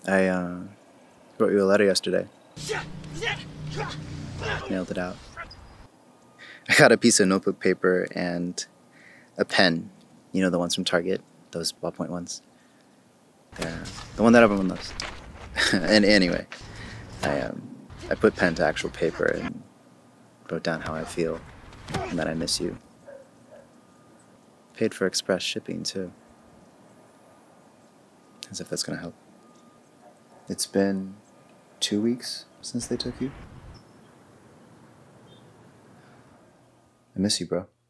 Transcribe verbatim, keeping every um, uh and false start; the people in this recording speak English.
I uh, wrote you a letter yesterday. Mailed it out. I got a piece of notebook paper and a pen. You know, the ones from Target, those ballpoint ones. They're the one that everyone loves. And anyway, I um, I put pen to actual paper and wrote down how I feel and that I miss you. Paid for express shipping too. As if that's gonna help. It's been two weeks since they took you. I miss you, bro.